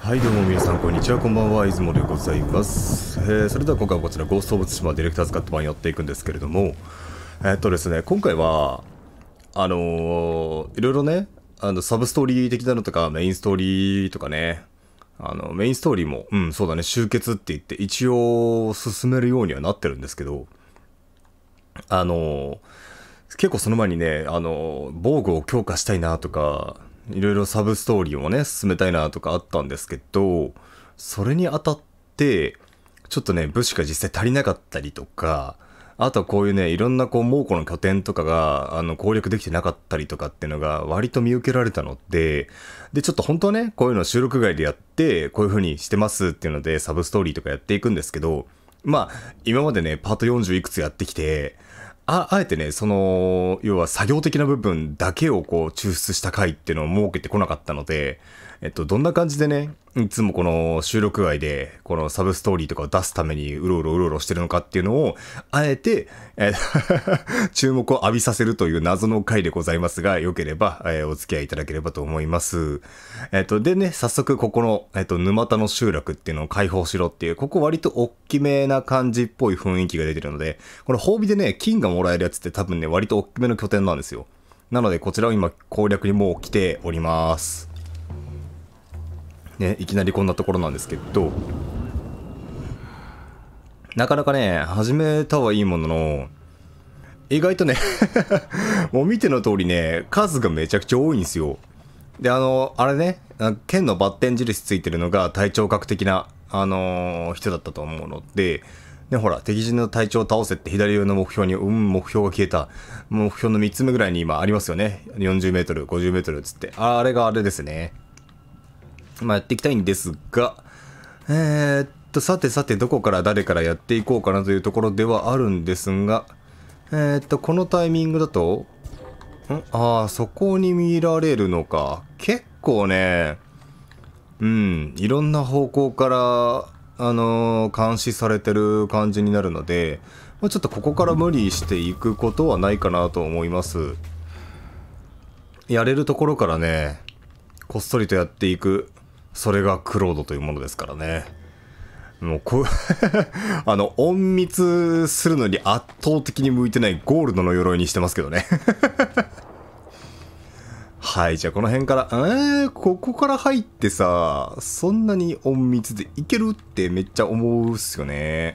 はいどうも皆さんこんにちは、こんばんは、出雲でございます。それでは今回はこちらゴースト・オブ・ツシマディレクターズカット版やっていくんですけれども、ですね、今回はいろいろね、サブストーリー的なのとかメインストーリーとかね、メインストーリーもそうだね、集結って言って一応進めるようにはなってるんですけど、結構その前にね、防具を強化したいなとか、いろいろサブストーリーをね、進めたいなとかあったんですけど、それにあたって、ちょっとね、物資が実際足りなかったりとか、あとはこういうね、いろんなこう猛虎の拠点とかが、攻略できてなかったりとかっていうのが割と見受けられたので、ちょっと本当はね、こういうの収録外でやって、こういう風にしてますっていうので、サブストーリーとかやっていくんですけど、まあ、今までね、パート40いくつやってきて、あえてね、要は作業的な部分だけをこう抽出した回っていうのを設けてこなかったので、どんな感じでね、いつもこの収録外で、このサブストーリーとかを出すためにうろうろしてるのかっていうのを、あえて、注目を浴びさせるという謎の回でございますが、よければ、お付き合いいただければと思います。でね、早速ここの、沼田の集落っていうのを開放しろっていう、ここ割と大きめな感じっぽい雰囲気が出てるので、この褒美でね、金がもらえるやつって多分ね、割と大きめの拠点なんですよ。なので、こちらを今攻略にもう来ております。ね、いきなりこんなところなんですけど、なかなかね、始めたはいいものの、意外とねもう見ての通りね、数がめちゃくちゃ多いんですよ。で、あれね、剣のバッテン印ついてるのが隊長格的な、人だったと思うので、ね、ほら、敵陣の隊長を倒せって左上の目標に、目標が消えた。目標の3つ目ぐらいに今ありますよね。40メートル、50メートルつって。あれがあれですね。まあやっていきたいんですが、さてどこから誰からやっていこうかなというところではあるんですが、このタイミングだと、そこに見られるのか。結構ね、いろんな方向から、監視されてる感じになるので、ちょっとここから無理していくことはないかなと思います。やれるところからね、こっそりとやっていく。それがクロードというものですからね。もう隠密するのに圧倒的に向いてないゴールドの鎧にしてますけどね。はい、じゃあこの辺から、ここから入ってさ、そんなに隠密でいけるってめっちゃ思うっすよね。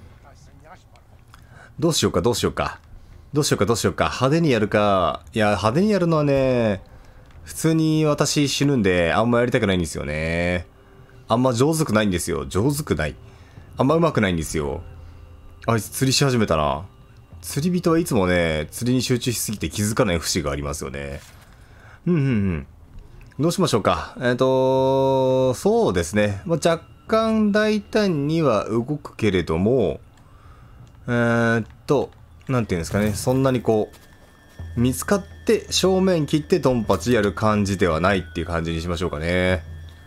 どうしようか。派手にやるか。いや、派手にやるのはね、普通に私死ぬんで、あんまやりたくないんですよね。あんま上手くないんですよ。あんま上手くないんですよ。あいつ釣りし始めたな。釣り人はいつもね、釣りに集中しすぎて気づかない節がありますよね。どうしましょうか。そうですね。若干大胆には動くけれども、なんていうんですかね。そんなにこう、見つかって正面切ってドンパチやる感じではないっていう感じにしましょうかね。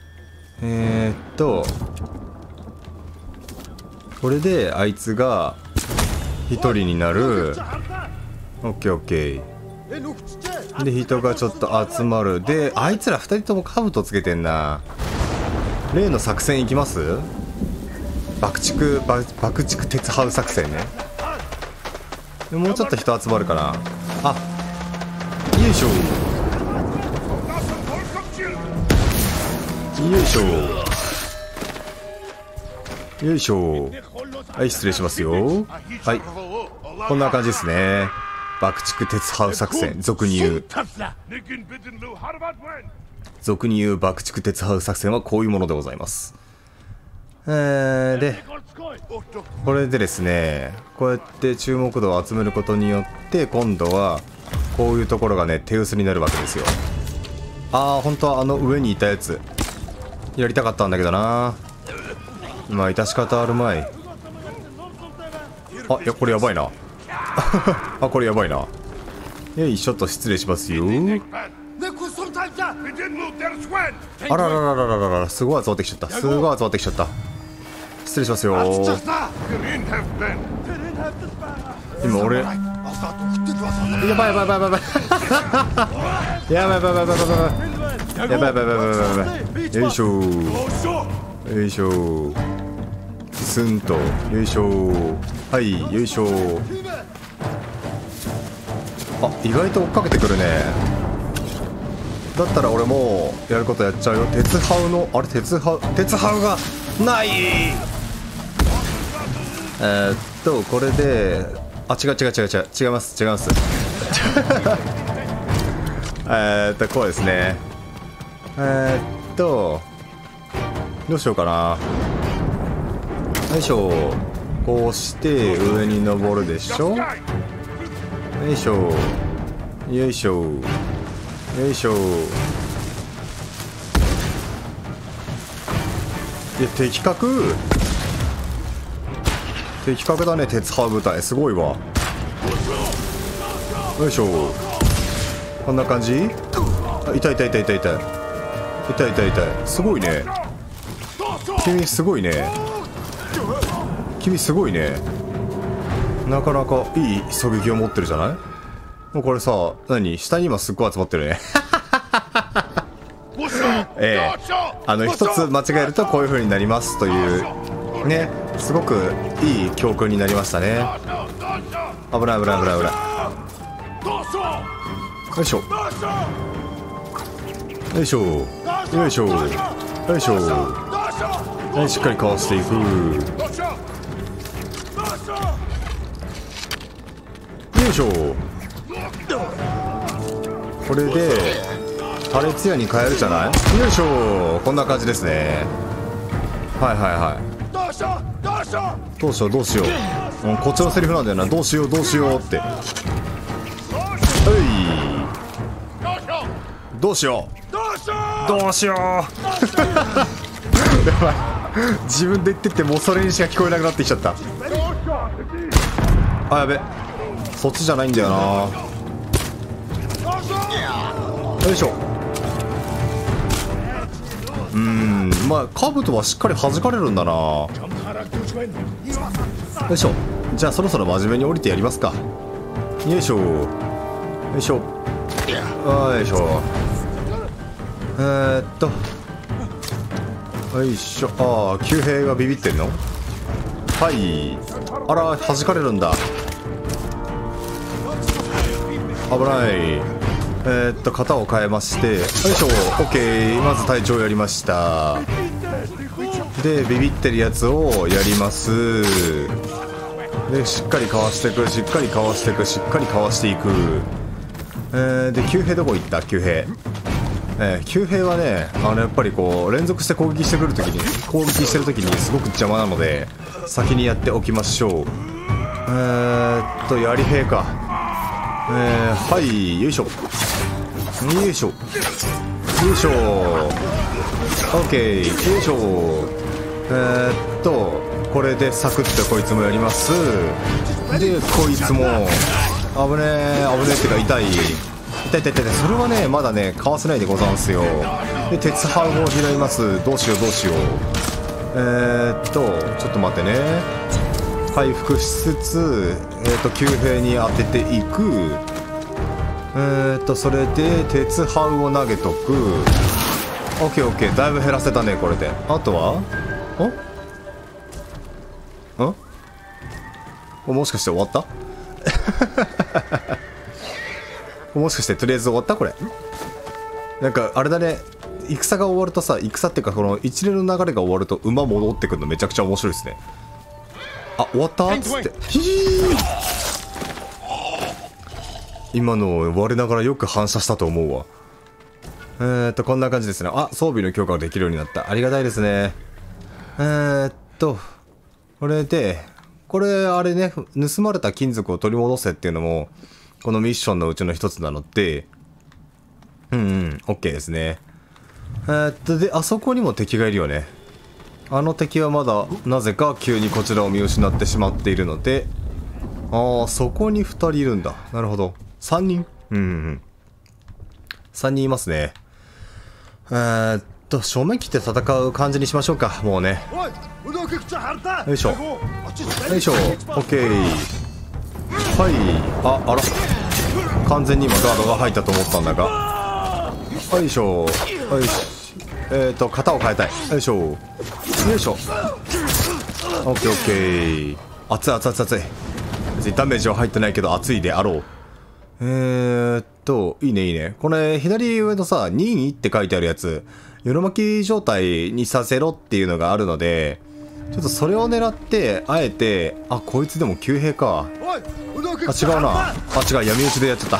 これであいつが一人になる。オッケー。で、人がちょっと集まる。で、あいつら二人とも兜つけてんな。例の作戦いきます？爆竹鉄ハウ作戦ね。もうちょっと人集まるかな。よいしょ。はい、失礼しますよ。はい。こんな感じですね。爆竹鉄ハウ作戦。俗に言う爆竹鉄ハウ作戦はこういうものでございます。で、これでですね、こうやって注目度を集めることによって、今度は、こういうところがね、手薄になるわけですよ。本当は上にいたやつ、やりたかったんだけどな。致し方あるまい。いや、これやばいな。これやばいな。ちょっと失礼しますよ。あらら、すごい集まってきちゃった。失礼しますよ。今俺、やばい。 やばいやばいやばいやばいやばい。よいしょよいしょ。スンとよいしょ。はいよいしょ。あ、意外と追っかけてくるね。だったら俺もうやることやっちゃうよ。鉄ハウのあれ、鉄ハウがない。これで、あ、違う違います。こうですね。どうしようかな。よいしょ。こうして上に登るでしょ。よいしょよいしょよいしょ。いや、的確だね、鉄ハウ部隊。すごいわ。よいしょ。こんな感じ。あ、痛い。すごいね。君すごいね。なかなかいい狙撃を持ってるじゃない。もうこれさ、下に今すっごい集まってるね。一つ間違えるとこういう風になりますというね、すごくいい教訓になりましたね。危ない。よいしょよいしょよいしょよいしょ。はい、しっかりかわしていく。よいしょ。これで破裂矢に変えるじゃない。よいしょ。こんな感じですね。はい。どうしよう、うん、こっちのセリフなんだよな。どうしようって。どうしようやばい。自分で言ってってもうそれにしか聞こえなくなってきちゃった。あ、やべ、そっちじゃないんだよな。よいしょ。まあ兜はしっかり弾かれるんだな。よいしょ。じゃあそろそろ真面目に降りてやりますか。よいしょよいしょ。よいしょ。よいしょ。ああ、旧兵がビビってんの。はい。あら、弾かれるんだ。危ない。型を変えまして、よいしょ。 OK。 まず隊長やりました。でビビってるやつをやります。でしっかりかわしていく。しっかりかわしていく。で旧兵どこ行った。旧兵はね、やっぱりこう連続して攻撃してる時にすごく邪魔なので先にやっておきましょう。槍兵か。はい、よいしょ。OK。 よいしょ。これでサクッとこいつもやります。でこいつも危ねえってか痛い。それはねまだねかわせないでござんすよ。で鉄ハウを拾います。どうしよう。ちょっと待ってね。回復しつつ旧兵に当てていく。それで鉄ハウを投げとく。オッケー。だいぶ減らせたねこれで。あとはもしかして終わったもしかしてとりあえず終わったこれ。なんかあれだね、戦が終わるとさ、戦っていうかこの一連の流れが終わると馬戻ってくるのめちゃくちゃ面白いですね。あ、終わったっつって。今の我ながらよく反射したと思うわ。こんな感じですね。あ、装備の強化ができるようになった。ありがたいですね。これでこれあれね、盗まれた金属を取り戻せっていうのもこのミッションのうちの一つなので、OK ですね。で、あそこにも敵がいるよね。あの敵はまだなぜか急にこちらを見失ってしまっているので、そこに2人いるんだ。なるほど。3人3人いますね。正面切って戦う感じにしましょうか。もうね。よいしょ。OK。はい。あら。完全に今ガードが入ったと思ったんだが。よいしょ。 よし。型を変えたい。よいしょ。よいしょ。オッケーオッケー。熱い熱い熱い熱い。別にダメージは入ってないけど熱いであろう。いいねいいね。これ、左上のさ、任意って書いてあるやつ、よろ巻き状態にさせろっていうのがあるので、ちょっとそれを狙って、あえて、あ、こいつでも旧兵か。あ、違うな。あ、違う、闇討ちでやっちゃった。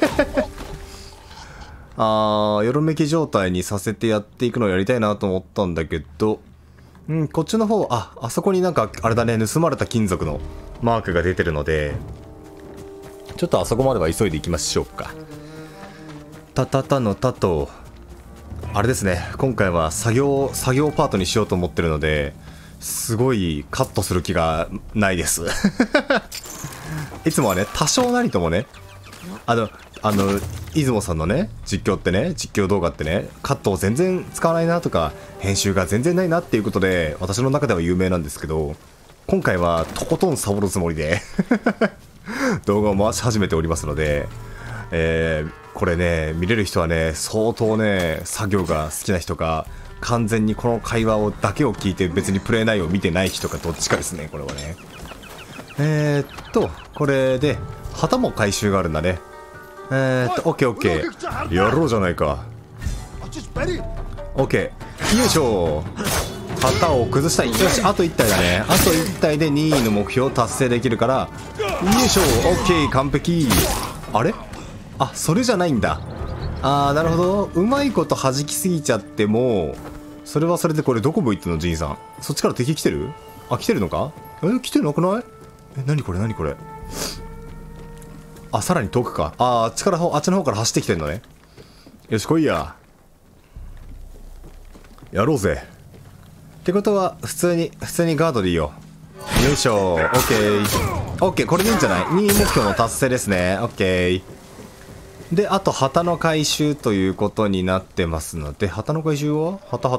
よろめき状態にさせてやっていくのをやりたいなと思ったんだけど、こっちの方、あそこになんか、あれだね、盗まれた金属のマークが出てるので、ちょっとあそこまでは急いでいきましょうか。たたたのたと、あれですね、今回は作業パートにしようと思ってるので、すごいカットする気がないです。いつもはね、多少なりともね、出雲さんのね、実況動画ってね、カットを全然使わないなとか、編集が全然ないなっていうことで、私の中では有名なんですけど、今回はとことんサボるつもりで、動画を回し始めておりますので、これね、見れる人はね、相当ね、作業が好きな人か、完全にこの会話だけを聞いて別にプレイ内容を見てない人かどっちかですね、これはね。これで、旗も回収があるんだね。オッケーオッケー。やろうじゃないか。オッケー。よいしょ。旗を崩したい。よし、あと1体だね。あと1体で2位の目標を達成できるから、よいしょ。オッケー、完璧。あれ？あ、それじゃないんだ。なるほど。うまいこと弾きすぎちゃっても、それはそれでこれどこ向いてんの、ジンさん。そっちから敵来てる？あ、来てるのか？来てなくない？何これ何これ。あ、さらに遠くか。あっちの方から走ってきてんのね。よし、来いや。やろうぜ。ってことは、普通にガードでいいよ。よいしょ。オッケー。オッケー、これでいいんじゃない？ 2 目標の達成ですね。オッケー。で、あと、旗の回収ということになってますので、旗の回収は旗。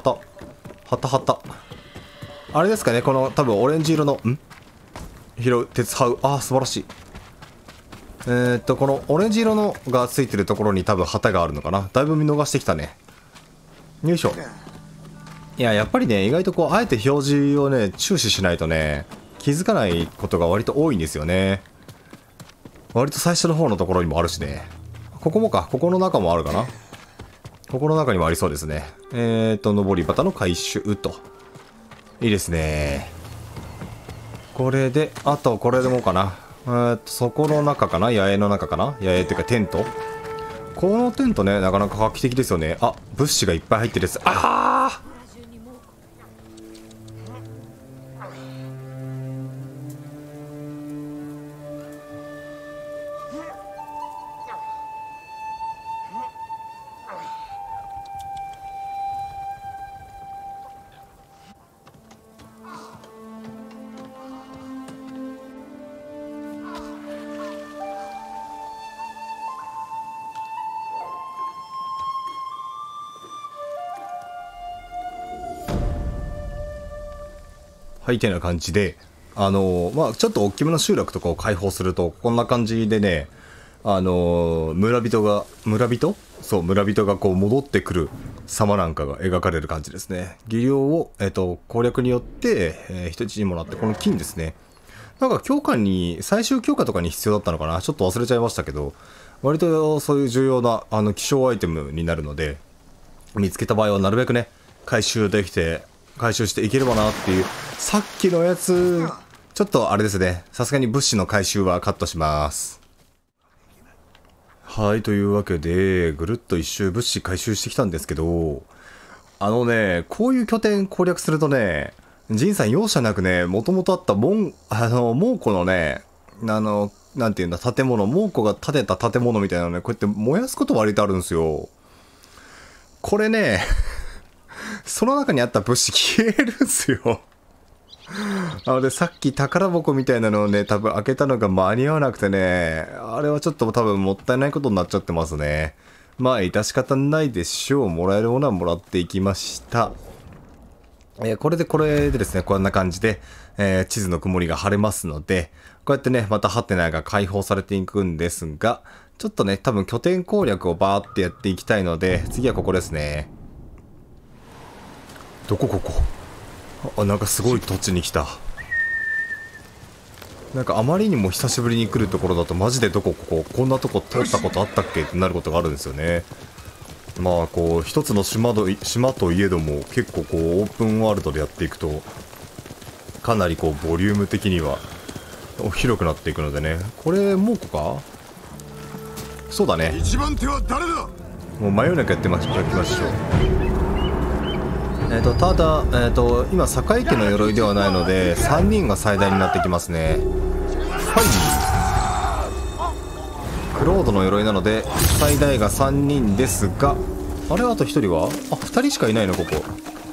あれですかね、この、多分オレンジ色の、拾う、鉄ハウ。素晴らしい。このオレンジ色のがついてるところに多分旗があるのかな。だいぶ見逃してきたね。よいしょ。いや、やっぱりね、意外とこう、あえて表示をね、注視しないとね、気づかないことが割と多いんですよね。割と最初の方のところにもあるしね。ここもか。ここの中もあるかな。ここの中にもありそうですね。登り旗の回収と。いいですね。これで、あとこれでもかな。そこの中かな？野営の中かな？野営っていうかテント？このテントね、なかなか画期的ですよね。あ、物資がいっぱい入ってるやつ。はい、てな感じで、ちょっと大きめの集落とかを開放すると、こんな感じでね、村人がこう戻ってくる様なんかが描かれる感じですね。技量を、攻略によって、人質にもらって、この金ですね。なんか最終強化とかに必要だったのかな？ちょっと忘れちゃいましたけど、割とそういう重要な、希少アイテムになるので、見つけた場合はなるべくね、回収していければなっていう。さっきのやつ、ちょっとあれですね。さすがに物資の回収はカットします。はい、というわけで、ぐるっと一周物資回収してきたんですけど、こういう拠点攻略するとね、ジンさん容赦なくね、もともとあった猛虎のね、なんていうんだ、猛虎が建てた建物みたいなのね、こうやって燃やすこと割とあるんですよ。これね、その中にあった物資消えるんすよ。さっき宝箱みたいなのをね、多分開けたのが間に合わなくてね、あれはちょっと多分もったいないことになっちゃってますね。まあ、致し方ないでしょう。もらえるものはもらっていきました。これでですね、こんな感じで、地図の曇りが晴れますので、こうやってね、またハテナが解放されていくんですが、ちょっとね、多分拠点攻略をバーってやっていきたいので、次はここですね。 どこここ。あ、なんかすごい土地に来た。なんかあまりにも久しぶりに来るところだとマジでどこここ、こんなとこ通ったことあったっけってなることがあるんですよね。まあこう一つの島といえども結構こうオープンワールドでやっていくとかなりこうボリューム的には広くなっていくのでね。これ猛虎か。そうだね。 一番手は誰だ。 もう真夜中やきましょう。ただ、今栄家の鎧ではないので3人が最大になってきますね。はいクロードの鎧なので最大が3人ですが、あれあと1人は2人しかいないのここ。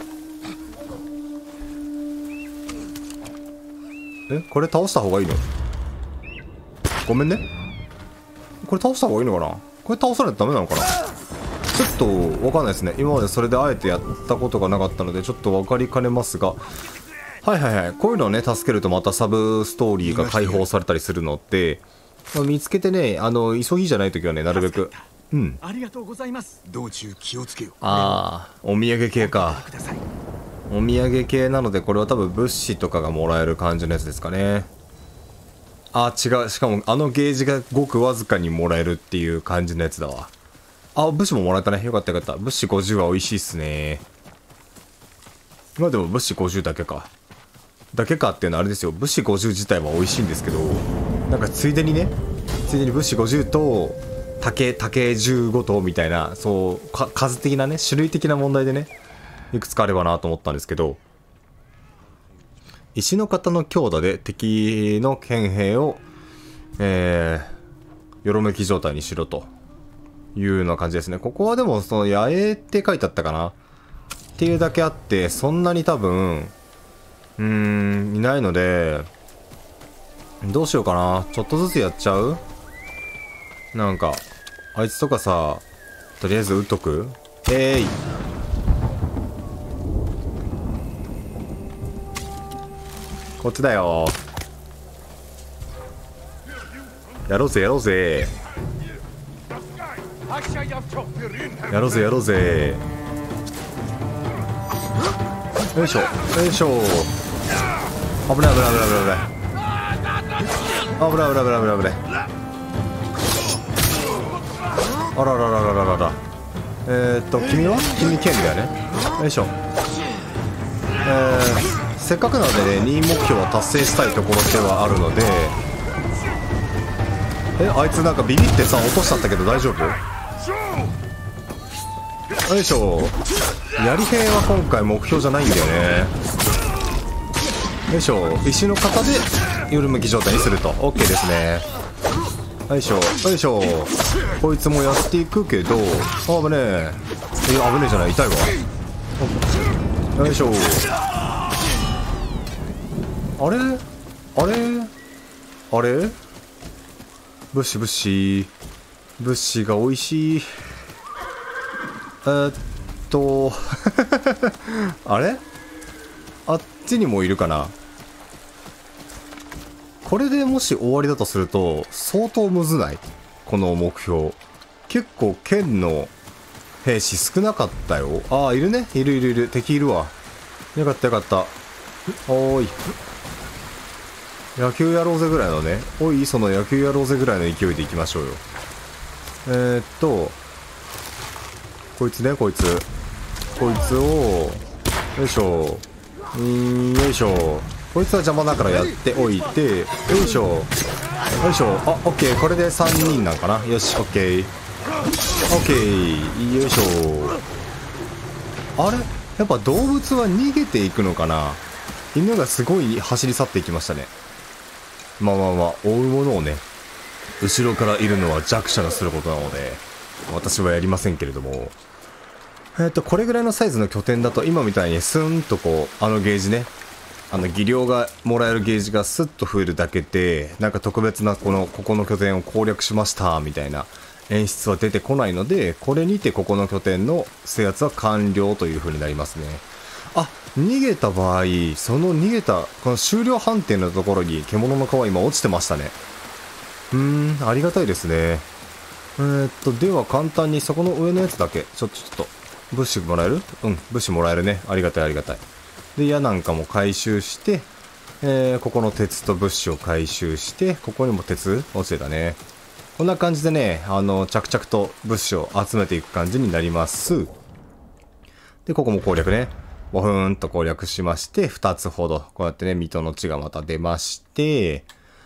これ倒した方がいいの。ごめんね。これ倒した方がいいのかな。これ倒さないとダメなのかな。ちょっと分かんないですね。今までそれであえてやったことがなかったのでちょっと分かりかねますが、はいこういうのをね助けるとまたサブストーリーが解放されたりするので、見つけてね、急ぎじゃない時はねなるべく。 ありがとうございます。道中気をつけよ。 お土産系か。お土産系なのでこれは多分物資とかがもらえる感じのやつですかね。違う。しかもゲージがごくわずかにもらえるっていう感じのやつだわ。物資ももらえたね。よかったよかった。物資50は美味しいっすね。まあでも物資50だけかっていうのはあれですよ。物資50自体は美味しいんですけど、なんかついでに物資50と竹15とみたいな、そう数的なね種類的な問題でねいくつかあればなと思ったんですけど、石の型の強打で敵の剣兵をよろめき状態にしろというような感じですね。ここはでもその野営って書いてあったかなっていうだけあって、そんなに多分いないので、どうしようかな。ちょっとずつやっちゃう。なんかあいつとかさ、とりあえず撃っとく。こっちだよ。やろうぜよいしょ。危ない。あらら。君剣だよね。よいしょ。せっかくなのでね、2目標は達成したいところではあるので、あいつなんかビビってさ落としちゃったけど大丈夫？よいしょ。やり兵は今回目標じゃないんだよね。よいしょ。石の型で夜向き状態にすると OK ですね。よいしょ。こいつもやっていくけど、危ねえ。危ねえじゃない、痛いわ。よいしょ。あれ物資が美味しい。あれあっちにもいるかな。これでもし終わりだとすると相当むずない？この目標結構剣の兵士少なかったよ。いるね。いる敵いるわ。よかったおーい、野球やろうぜぐらいのね。その野球やろうぜぐらいの勢いでいきましょうよ。こいつをよいしょ。こいつは邪魔だからやっておいて、よいしょ。オッケー。これで3人なんかな。よし、オッケー。よいしょ。あれやっぱ動物は逃げていくのかな。犬がすごい走り去っていきましたね。まあ追うものをね、後ろからいるのは弱者がすることなので私はやりませんけれども、これぐらいのサイズの拠点だと今みたいにスンとこうゲージね、技量がもらえるゲージがスッと増えるだけで、なんか特別なここの拠点を攻略しましたみたいな演出は出てこないので、これにてここの拠点の制圧は完了という風になりますね。逃げた場合、その逃げたこの終了判定のところに獣の皮今落ちてましたね。ありがたいですね。では簡単にそこの上のやつだけちょっと物資もらえる？うん、物資もらえるね。ありがたいありがたい。で、矢なんかも回収して、ここの鉄と物資を回収して、ここにも鉄落ちてたね。こんな感じでね、着々と物資を集めていく感じになります。で、ここも攻略ね。ボフーンと攻略しまして、2つほど。こうやってね、水戸の地がまた出まして、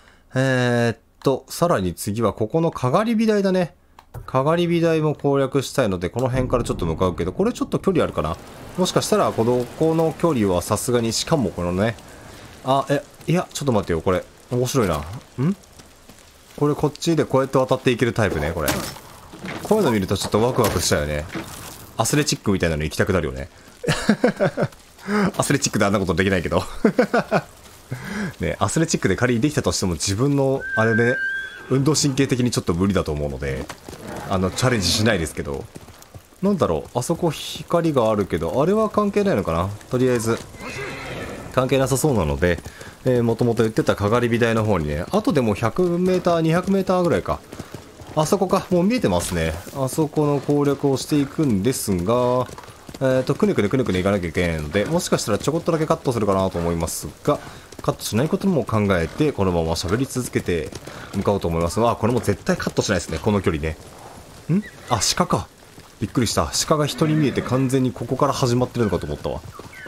さらに次はここのかがり火台だね。かがり火台も攻略したいので、この辺からちょっと向かうけど、これちょっと距離あるかな？もしかしたら、この距離はさすがに、しかもこのね、いや、ちょっと待ってよ、これ。面白いな。これこっちでこうやって渡っていけるタイプね、これ。こういうの見るとちょっとワクワクしたよね。アスレチックみたいなの行きたくなるよね。アスレチックであんなことできないけど。ね、アスレチックで仮にできたとしても自分の、あれで、ね、運動神経的にちょっと無理だと思うので、チャレンジしないですけど。なんだろう、あそこ光があるけど、あれは関係ないのかな？とりあえず、関係なさそうなので、もともと言ってたかがり火台の方にね、あとでも 100m、200m ぐらいか。あそこか、もう見えてますね。あそこの攻略をしていくんですが、くねくねくねくねいかなきゃいけないので、もしかしたらちょこっとだけカットするかなと思いますが、カットしないことも考えて、このまま喋り続けて向かおうと思います。これも絶対カットしないですね、この距離ね。あ、鹿か。びっくりした。鹿が人に見えて完全にここから始まってるのかと思ったわ。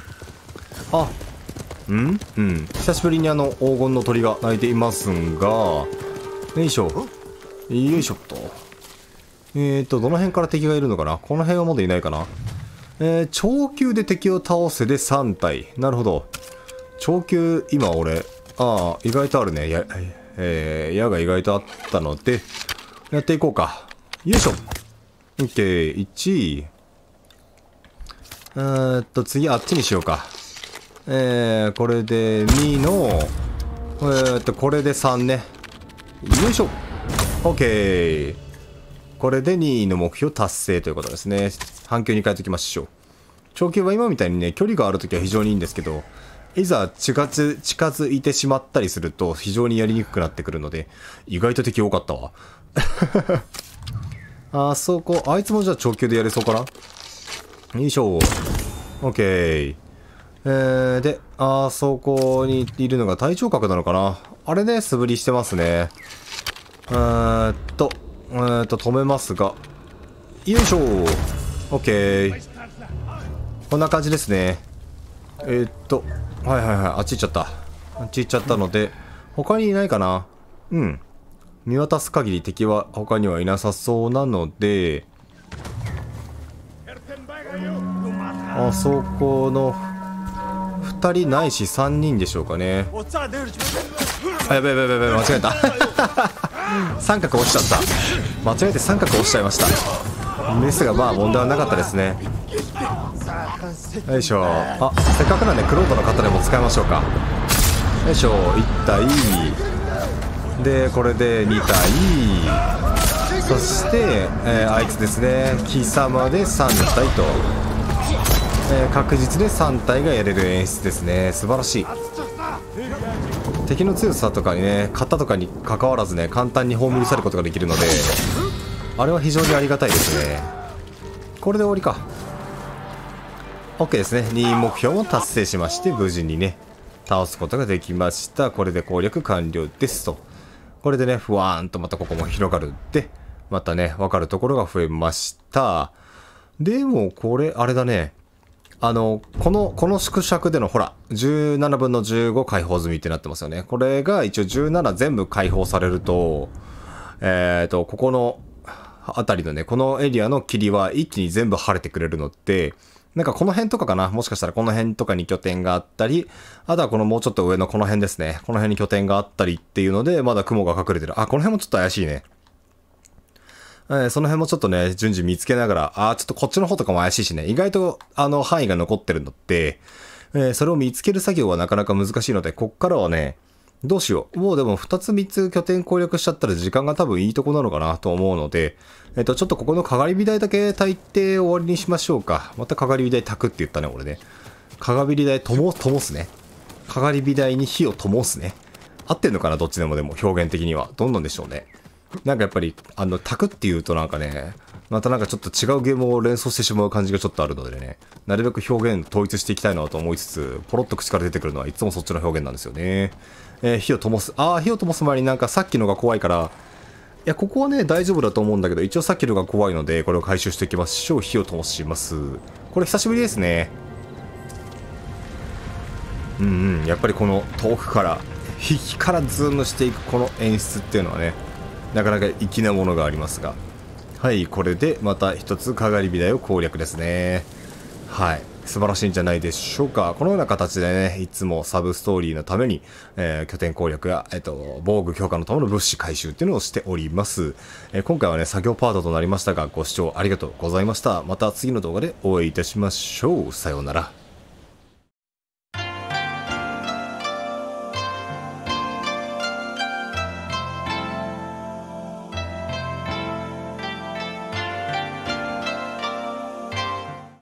久しぶりに黄金の鳥が鳴いていますが、よいしょ。よいしょっと。どの辺から敵がいるのかな？この辺はまだいないかな？長球で敵を倒せで3体。なるほど。長球、今俺、意外とあるね。矢が意外とあったので、やっていこうか。よいしょ。OK、1。次あっちにしようか。これで2の、これで3ね。よいしょ。OK。これで2の目標達成ということですね。半球に変えておきましょう。長球は今みたいにね、距離があるときは非常にいいんですけど、いざ近づいてしまったりすると非常にやりにくくなってくるので、意外と敵多かったわ。あそこ、あいつもじゃあ長球でやれそうかな？よいしょ。OK。で、あそこにいるのが隊長角なのかな？あれね、素振りしてますね。止めますが。よいしょ。OK。こんな感じですね。あっち行っちゃった。あっち行っちゃったので、他にいないかな？見渡す限り敵は他にはいなさそうなので、あそこの2人ないし3人でしょうかね。やべ間違えた。三角落ちちゃった。間違えて三角落ちちゃいました。ですが問題はなかったですね。よいしょ。せっかくなんでクロードの方でも使いましょうか。よいしょ。1体で、これで2体、そして、あいつですね、貴様で3体と、確実で3体がやれる演出ですね。素晴らしい。敵の強さとかにね、型とかに関わらずね、簡単に葬り去ることができるので、あれは非常にありがたいですね。これで終わりか。OK ですね。2目標も達成しまして、無事にね、倒すことができました。これで攻略完了ですと。これでね、ふわーんとまたここも広がるんで、またね、わかるところが増えました。でも、これ、あれだね。この縮尺での、ほら、17分の15解放済みってなってますよね。これが一応17全部解放されると、ここのあたりのね、このエリアの霧は一気に全部晴れてくれるのって、なんかこの辺とかかな、もしかしたらこの辺とかに拠点があったり、あとはこのもうちょっと上のこの辺ですね。この辺に拠点があったりっていうので、まだ雲が隠れてる。この辺もちょっと怪しいね。その辺もちょっとね、順次見つけながら、ちょっとこっちの方とかも怪しいしね、意外と範囲が残ってるのって、それを見つける作業はなかなか難しいので、こっからはね、どうしよう。もうでも2つ3つ拠点攻略しちゃったら時間が多分いいとこなのかなと思うので、ちょっとここのかがり火台だけ焚いて終わりにしましょうか。またかがり火台焚くって言ったね、俺ね。かがり火台灯すね。かがり火台に火を灯すね。合ってんのかな、どっちでも表現的には。どんなんでしょうね。 なんかやっぱり、タクっていうとなんかね、またなんかちょっと違うゲームを連想してしまう感じがちょっとあるのでね、なるべく表現統一していきたいなと思いつつ、ポロッと口から出てくるのはいつもそっちの表現なんですよね。火を灯す。火を灯す前になんかさっきのが怖いから、いや、ここはね、大丈夫だと思うんだけど、一応さっきのが怖いので、これを回収していきましょう。火を灯します。これ久しぶりですね。やっぱりこの遠くから、火からズームしていくこの演出っていうのはね、なかなか粋なものがありますが。はい、これでまた一つかがり火台を攻略ですね。はい。素晴らしいんじゃないでしょうか。このような形でね、いつもサブストーリーのために、拠点攻略や、防具強化のための物資回収っていうのをしております。今回はね、作業パートとなりましたが、ご視聴ありがとうございました。また次の動画でお会いいたしましょう。さようなら。